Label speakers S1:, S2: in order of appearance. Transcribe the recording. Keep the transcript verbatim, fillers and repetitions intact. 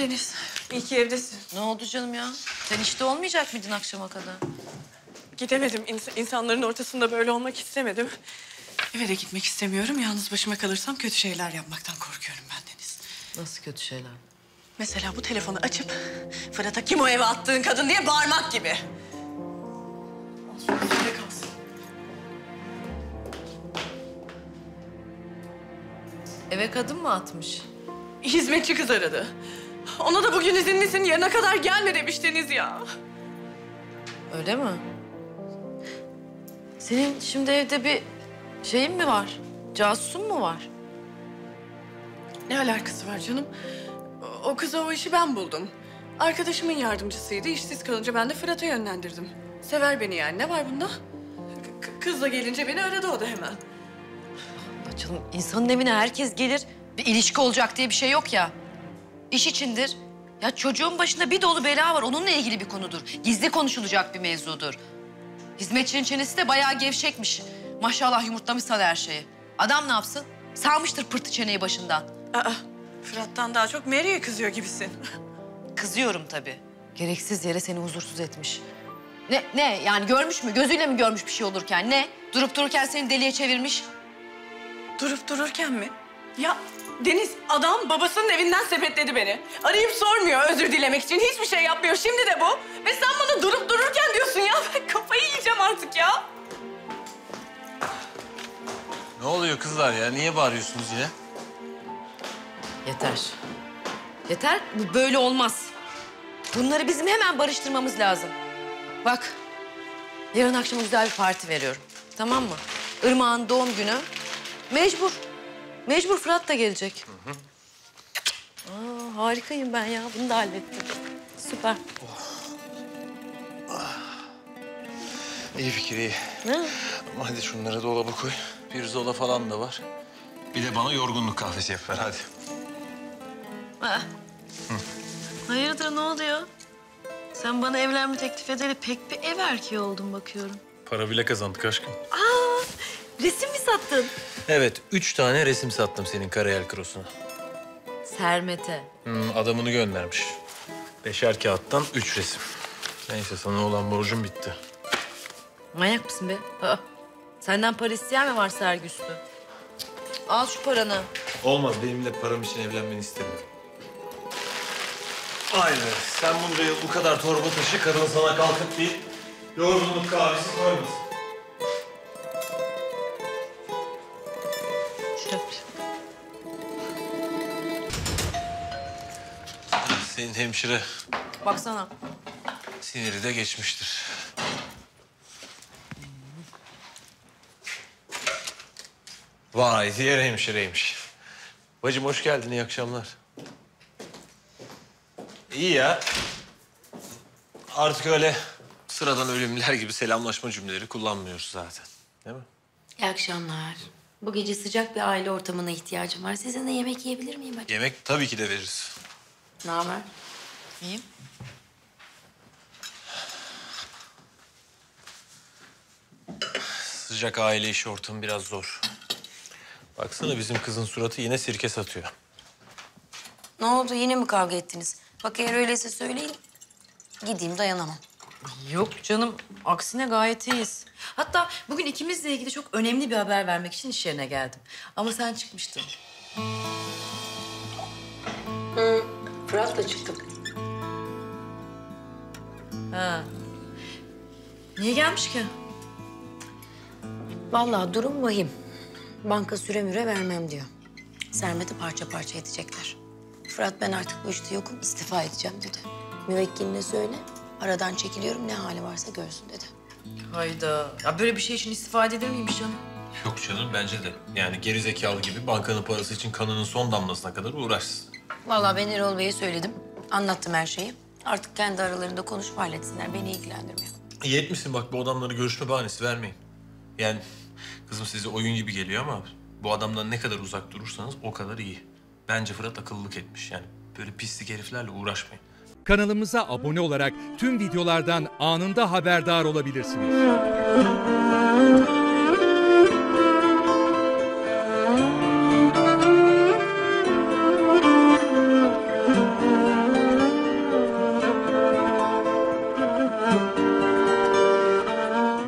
S1: Deniz, iyi ki evdesin.
S2: Ne oldu canım ya? Sen işte olmayacak mıydın akşama kadar?
S1: Gidemedim. İns insanların ortasında böyle olmak istemedim. Eve de gitmek istemiyorum. Yalnız başıma kalırsam kötü şeyler yapmaktan korkuyorum ben Deniz.
S2: Nasıl kötü şeyler?
S1: Mesela bu telefonu açıp Fırat'a kim o eve attığın kadın diye bağırmak gibi. Olsun, üstünde kalsın.
S2: Eve kadın mı atmış?
S1: Hizmetçi kız aradı. Ona da bugün izinlisin, yarına kadar gelme demiş Deniz ya.
S2: Öyle mi? Senin şimdi evde bir şeyin mi var? Casusun mu var?
S1: Ne alakası var canım? O, o kıza o işi ben buldum. Arkadaşımın yardımcısıydı. İşsiz kalınca ben de Fırat'a yönlendirdim. Sever beni yani. Ne var bunda? K kızla gelince beni aradı o da hemen.
S2: Allah canım, insanın evine herkes gelir. Bir ilişki olacak diye bir şey yok ya. İş içindir. Ya çocuğun başında bir dolu bela var. Onunla ilgili bir konudur. Gizli konuşulacak bir mevzudur. Hizmetçinin çenesi de bayağı gevşekmiş. Maşallah yumurtlamış sana her şeyi. Adam ne yapsın? Salmıştır pırtı çeneyi başından.
S1: Aa, Fırat'tan daha çok Mary'e kızıyor gibisin.
S2: Kızıyorum tabii. Gereksiz yere seni huzursuz etmiş. Ne, ne? Yani görmüş mü? Gözüyle mi görmüş bir şey olurken? Ne? Durup dururken seni deliye çevirmiş.
S1: Durup dururken mi? Ya Deniz, adam babasının evinden sepetledi beni. Arayıp sormuyor özür dilemek için. Hiçbir şey yapmıyor. Şimdi de bu. Ve sen bana durup dururken diyorsun ya. Ben kafayı yiyeceğim artık ya.
S3: Ne oluyor kızlar ya? Niye bağırıyorsunuz yine?
S2: Yeter. Yeter. Bu böyle olmaz. Bunları bizim hemen barıştırmamız lazım. Bak, yarın akşam güzel bir parti veriyorum. Tamam mı? Irmak'ın doğum günü. Mecbur. Mecbur Fırat da gelecek. Hı hı. Aa, harikayım ben ya. Bunu da hallettim. Süper.
S3: Oh. İyi fikir, iyi.
S2: Ne?
S3: Ama hadi şunları dolaba koy. Pirzola falan da var. Bir de bana yorgunluk kahvesi yap ver hadi.
S2: Ha. Hayırdır, ne oluyor? Sen bana evlenme teklif edeli pek bir ev erkeği oldun bakıyorum.
S3: Para bile kazandık aşkım.
S2: Aa, resim mi sattın?
S3: Evet, üç tane resim sattım senin Karayel Krosu'na.
S2: Sermet'e.
S3: Hmm, adamını göndermiş. Beşer kağıttan üç resim. Neyse sana olan borcum bitti.
S2: Manyak mısın be? Aa, senden para isteyen mi var Sergüstü? Al şu paranı.
S3: Olmaz, benimle param için evlenmeni istemiyorum. Aynen. Sen bunca yıl bu kadar torba taşı, kadın sana kalkıp bir yorgunluk kahvesi koymasın.
S2: Çöp.
S3: Senin hemşire
S2: Baksana.
S3: siniri de geçmiştir. Vay, diğer hemşireymiş. Bacım hoş geldin, iyi akşamlar. İyi ya. Artık öyle sıradan ölümler gibi selamlaşma cümleleri kullanmıyoruz zaten. Değil mi?
S4: İyi akşamlar. Bu gece sıcak bir aile ortamına ihtiyacım var. Sizinle yemek yiyebilir miyim acaba?
S3: Yemek tabii ki de veririz.
S4: Ne haber?
S2: İyiyim.
S3: Sıcak aile işi ortamı biraz zor. Baksana bizim kızın suratı yine sirke satıyor.
S4: Ne oldu? Yine mi kavga ettiniz? Bak eğer öyleyse söyleyin. Gideyim, dayanamam.
S2: Yok canım, aksine gayet iyiyiz. Hatta bugün ikimizle ilgili çok önemli bir haber vermek için iş yerine geldim. Ama sen çıkmıştın.
S4: Hı, Fırat'la çıktım.
S2: Ha. Niye gelmiş ki?
S4: Vallahi durum vahim. Banka süre müre vermem diyor. Sermet'i parça parça edecekler. Fırat ben artık bu işte yokum, istifa edeceğim dedi. Müvekkiline söyle, aradan çekiliyorum, ne hali varsa görsün dedi.
S2: Hayda. Ya böyle bir şey için istifa edilir miymiş canım?
S3: Yok canım bence de. Yani gerizekalı gibi bankanın parası için kanının son damlasına kadar uğraşsın.
S4: Vallahi ben Erol Bey'e söyledim, anlattım her şeyi. Artık kendi aralarında konuşup halletsinler, beni ilgilendirmiyor.
S3: İyi etmişsin bak bu adamlara görüşme bahanesi vermeyin. Yani kızım size oyun gibi geliyor ama bu adamdan ne kadar uzak durursanız o kadar iyi. Bence Fırat akıllılık etmiş yani. Böyle pislik heriflerle uğraşmayın.
S5: Kanalımıza abone olarak tüm videolardan anında haberdar olabilirsiniz.